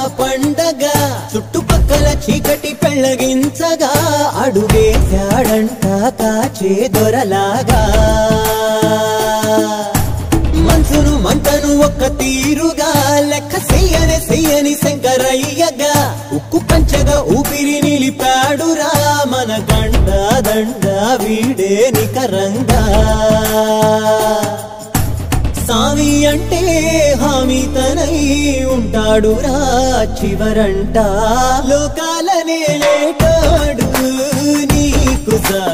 పండగ చుట్టుపక్కల చీకటి పెళ్ళగించగా అడుగేశాడంట కాచే దొరలాగా మనసును మంటను ఒక్క తీరుగా లెక్క చెయ్యని శంకరయ్యగా ఉక్కు పంచగా ఊపిరి నిలిపాడురా మన గండ దండ వీడే నికరంగా సామి అంటే హామీ తనై ఉంటాడురా చివరంట లోకాలనే లేటాడు నీకు